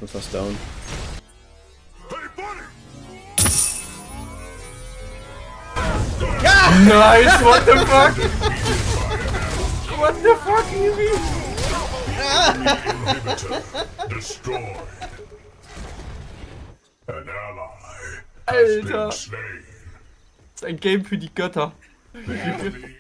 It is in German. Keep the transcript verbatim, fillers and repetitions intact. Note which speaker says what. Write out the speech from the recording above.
Speaker 1: bin fast down.
Speaker 2: Ja! Nice, what the fuck? What the fuck, Easy? Alter! Das ist ein Game für die Götter.